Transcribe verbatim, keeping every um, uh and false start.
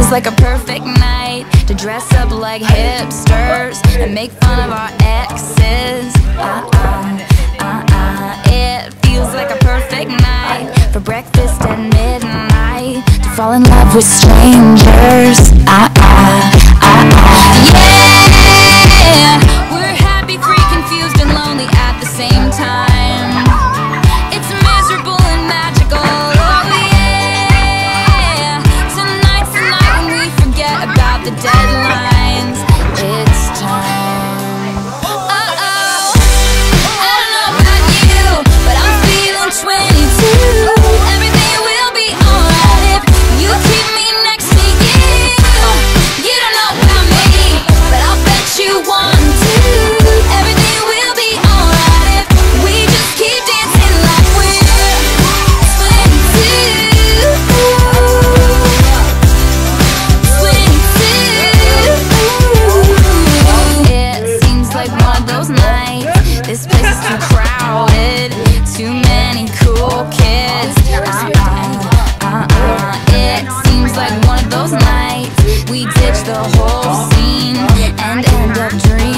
feels like a perfect night to dress up like hipsters and make fun of our exes. Uh-uh, uh-uh. It feels like a perfect night for breakfast at midnight, to fall in love with strangers. Uh-uh, uh-uh. Yeah, we're happy, free, confused, and lonely at the same time. It's miserable and magical. Oh yeah, tonight's the night when we forget about the deadlines. It's time. Uh-oh, I don't know about you, but I'm feeling twenty-two. Everything will be alright if you keep me next to you. You don't know about me, but I'll bet you want to. Everything will be alright if we just keep dancing like we're twenty-two. It seems like one of those nights. This place is too crowded, too many cool kids. Uh-uh, uh-uh. It seems like one of those nights we ditch the whole scene and end up dreaming.